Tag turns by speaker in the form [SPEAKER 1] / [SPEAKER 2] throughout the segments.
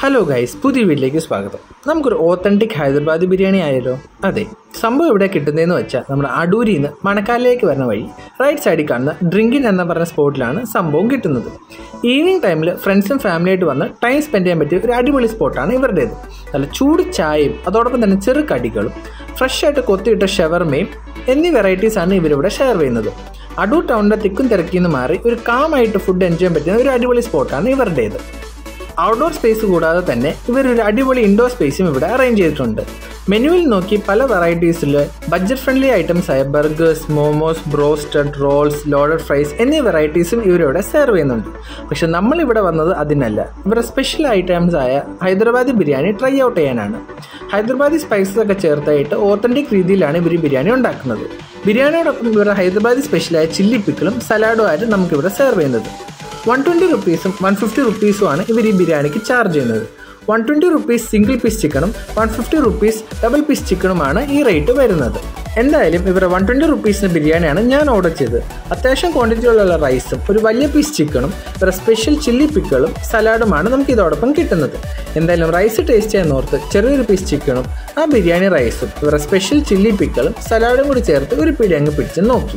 [SPEAKER 1] Hello guys, പുതിയ വീട്ടിലേക്ക് സ്വാഗതം. നമുക്കൊരു ഓത്തൻറ്റിക് ഹൈദരാബാദി ബിരിയാണി ആയാലോ? അതെ, സംഭവം ഇവിടെ കിട്ടുന്നതെന്ന് വെച്ചാൽ നമ്മുടെ അടൂരിൽ നിന്ന് മണക്കാലിലേക്ക് വരുന്ന വഴി റൈറ്റ് സൈഡിൽ കാണുന്ന ഡ്രിങ്കിൻ എന്ന പറഞ്ഞ സ്പോട്ടിലാണ് സംഭവം കിട്ടുന്നത്. ഈവനിങ് ടൈമിൽ ഫ്രണ്ട്സും ഫാമിലിയായിട്ട് വന്ന് ടൈം സ്പെൻഡ് ചെയ്യാൻ പറ്റിയ ഒരു അടിപൊളി സ്പോട്ടാണ് ഇവരുടേത്. നല്ല ചൂട് ചായയും അതോടൊപ്പം തന്നെ ചെറു കടികളും ഫ്രഷായിട്ട് കൊത്തിയിട്ട ഷവർമയും എന്നീ വെറൈറ്റീസാണ് ഇവരിവിടെ ഷെയർ ചെയ്യുന്നത്. അടൂർ ടൗണിൻ്റെ തിക്കും തിരക്കിൽ നിന്ന് മാറി ഒരു കാമായിട്ട് ഫുഡ് എൻജോയ് ചെയ്യാൻ പറ്റുന്ന ഒരു അടിപൊളി സ്പോട്ടാണ് ഇവരുടേത്. ഔട്ട്ഡോർ സ്പേസ് കൂടാതെ തന്നെ ഇവരൊരു അടിപൊളി ഇൻഡോർ സ്പേസും ഇവിടെ അറേഞ്ച് ചെയ്തിട്ടുണ്ട്. മെനുവിൽ നോക്കി പല വെറൈറ്റീസിൽ ബഡ്ജറ്റ് ഫ്രണ്ട്ലി ഐറ്റംസ് ആയ burgers, momos, broasted, rolls, loaded fries എന്നീ വെറൈറ്റീസും ഇവരിവിടെ സെർവ് ചെയ്യുന്നുണ്ട്. പക്ഷെ നമ്മളിവിടെ വന്നത് അതിനല്ല, ഇവരുടെ സ്പെഷ്യൽ ഐറ്റംസ് ആയ ഹൈദരാബാദി ബിരിയാണി ട്രൈ ഔട്ട് ചെയ്യാനാണ്. ഹൈദരാബാദി സ്പൈസസ് ഒക്കെ ചേർത്തായിട്ട് ഓത്തൻറ്റിക് രീതിയിലാണ് ഇവർ ബിരിയാണി ഉണ്ടാക്കുന്നത്. ബിരിയാണിയോടൊപ്പം ഇവരുടെ ഹൈദരാബാദി സ്പെഷ്യലായ ചില്ലി പിക്കിളും സലാഡും ആയിട്ട് നമുക്കിവിടെ സെർവ് ചെയ്യുന്നത്. 120 റുപ്പീസും 150 റുപ്പീസുമാണ് ഇവർ ഈ ബിരിയാണിക്ക് ചാർജ് ചെയ്യുന്നത്. 120 റുപ്പീസ് സിംഗിൾ പീസ് ചിക്കനും 150 റുപ്പീസ് ഡബിൾ പീസ് ചിക്കനുമാണ് ഈ റേറ്റ് വരുന്നത്. എന്തായാലും ഇവരുടെ 120 റുപ്പീസിന് ബിരിയാണിയാണ് ഞാൻ ഓർഡർ ചെയ്തത്. അത്യാവശ്യം ക്വാണ്ടിറ്റിയിലുള്ള റൈസും ഒരു വലിയ പീസ് ചിക്കനും ഇവരുടെ സ്പെഷ്യൽ ചില്ലി പിക്കിളും സലാഡുമാണ് നമുക്ക് ഇതോടൊപ്പം കിട്ടുന്നത്. എന്തായാലും റൈസ് ടേസ്റ്റ് ചെയ്യാൻ ഓർത്ത് ചെറിയൊരു പീസ് ചിക്കനും ആ ബിരിയാണി റൈസും ഇവരുടെ സ്പെഷ്യൽ ചില്ലി പിക്കിളും സലാഡും കൂടി ചേർത്ത് ഒരു പിടി അങ്ങ് പിടിച്ച് നോക്കി.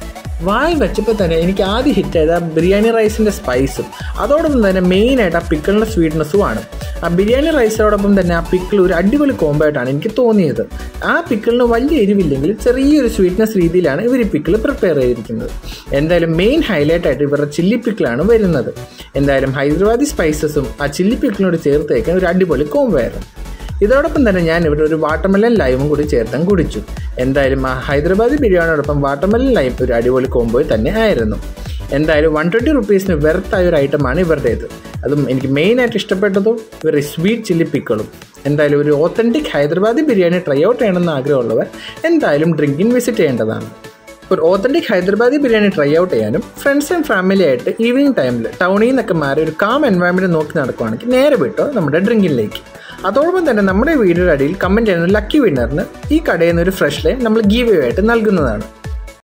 [SPEAKER 1] വായി വെച്ചപ്പോൾ തന്നെ എനിക്ക് ആദ്യം ഹിറ്റായത് ആ ബിരിയാണി റൈസിൻ്റെ സ്പൈസും അതോടൊപ്പം തന്നെ മെയിനായിട്ട് ആ പിക്കിളിൻ്റെ സ്വീറ്റ്നെസ്സുമാണ്. ആ ബിരിയാണി റൈസിനോടൊപ്പം തന്നെ ആ പിക്കിൾ ഒരു അടിപൊളി കോംബോ ആയിട്ടാണ് എനിക്ക് തോന്നിയത്. ആ പിക്കിളിന് വലിയ എരിവില്ലെങ്കിൽ ചെറിയൊരു സ്വീറ്റ്നെസ് രീതിയിലാണ് ഇവർ ഈ പിക്കിൾ പ്രിപ്പയർ ചെയ്തിരിക്കുന്നത്. എന്തായാലും മെയിൻ ഹൈലൈറ്റ് ആയിട്ട് ഇവരുടെ ചില്ലി പിക്കിളാണ് വരുന്നത്. എന്തായാലും ഹൈദരാബാദി സ്പൈസസും ആ ചില്ലി പിക്കിളിനോട് ചേർത്ത് വയ്ക്കാൻ ഒരു അടിപൊളി കോംബോ ആയിരുന്നു. ഇതോടൊപ്പം തന്നെ ഞാൻ ഇവിടെ ഒരു വാട്ടർമെലൻ ലൈമും കൂടി ചേർത്താൻ കുടിച്ചു. എന്തായാലും ആ ഹൈദരാബാദി ബിരിയാണിയോടൊപ്പം വാട്ടർമെലൻ ലൈം ഒരു അടിപൊളി കോംബോ തന്നെ ആയിരുന്നു. എന്തായാലും 120 റുപ്പീസിന് വെർത്തായ ഒരു ഐറ്റമാണ് ഇവരുടേത്. അതും എനിക്ക് മെയിനായിട്ട് ഇഷ്ടപ്പെട്ടതും ഇവരുടെ സ്വീറ്റ് ചില്ലി പിക്കിളും. എന്തായാലും ഒരു authentic Hyderabadi biryani try out ചെയ്യണമെന്ന് ആഗ്രഹമുള്ളവർ എന്തായാലും ഡ്രിങ്കിൻ വിസിറ്റ് ചെയ്യേണ്ടതാണ്. ഒരു authentic Hyderabadi biryani try out ചെയ്യാനും ഫ്രണ്ട്സ് ആൻഡ് ഫാമിലി ആയിട്ട് ഈവനിങ് ടൈമിൽ ടൗണിൽ നിന്നൊക്കെ മാറി ഒരു കാം എൻവയോൺമെൻറ്റ് നോക്കി നടക്കുവാണെങ്കിൽ നേരെ വിട്ടോ നമ്മുടെ ഡ്രിങ്കിനിലേക്ക്. അതോടൊപ്പം തന്നെ നമ്മുടെ വീഡിയോയുടെ അടിയിൽ കമൻറ്റ് ചെയ്യുന്ന ലക്കി വിന്നറിന് ഈ കടയിൽ നിന്ന് ഒരു ഫ്രഷ് ലൈം നമ്മൾ ഗീവ് ആയിട്ട് നൽകുന്നതാണ്.